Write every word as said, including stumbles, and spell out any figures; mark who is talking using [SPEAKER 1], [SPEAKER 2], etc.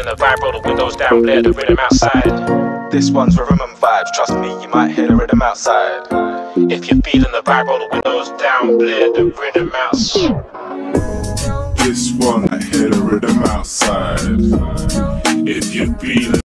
[SPEAKER 1] feeling the vibe, roll the windows down, blare the rhythm outside.
[SPEAKER 2] This one's rhythm and vibes, trust me, you might hear the rhythm outside.
[SPEAKER 1] If you're feeling the vibe, roll the windows down, blare the rhythm outside.
[SPEAKER 3] This one, I hear the rhythm outside. If you're feeling